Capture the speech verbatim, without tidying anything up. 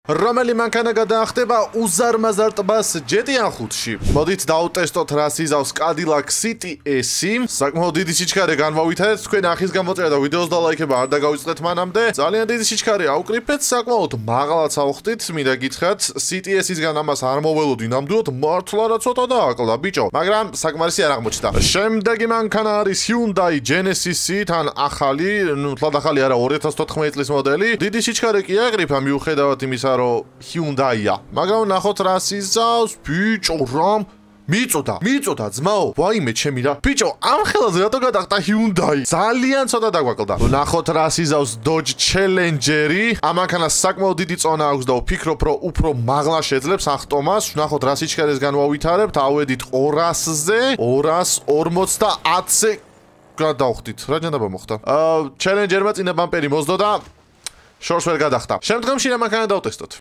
რომელი მანქანა გადაახდება უზარმაზარ ტბას ჯეტიან ხუთში. მოდით დავტესტოთ რას იზავს Cadillac City S-ი. საკმაოდ დიდი სიჩქარე განვავითარეთ. თქვენ ახის გამოწერა და ვიდეოს და ლაიქება არ დაგავიწყდეთ მანამდე. ძალიან დიდი სიჩქარე ავკრიფეთ, საკმაოდ მაღალაც ავხდით, მინდა გითხრათ, City S-ისგან ამას არ მოველოდი ნამდვილად, მართლა რა ცოტა დააკლდა ბიჭო, მაგრამ საკმარისი არ აღმოჩნდა. შემდეგი მანქანა არის Hyundai Genesis-ი, თან ახალი, ნუ თლად ახალი არა, ორი ათას თოთხმეტი წლის მოდელი. დიდი სიჩქარე კი აკრიფა მიუხედავად იმისა, რომ Hyundai-ა. მაგრამ ნახოთ რას იზავს, ბიჭო, რამ მიწოდა, მიწოდა ძმაო, ვაიმე ჩემი რა. ბიჭო, ამ ხელაზე რატო გადახტა Hyundai? ძალიან ცოტა დაგვაკლდა. ნახოთ რას იზავს Dodge Challenger-ი. ამ მანქანას საკმაოდ დიდი წონა აქვს და ვფიქრობ, რომ უფრო მაღლა შეძლებს ახტომას. ნახოთ რა სიჩქარეს განვავითარებთ, ავედით ორასზე, ორას ორმოცდაათზე გადავხდით. რა ჯანაბა მოხდა? აა Challenger-მა წინა ბამპერი მოსდო და შორს ვერ გადახტა. შემდგომში რა მანქანა დავტესტოთ.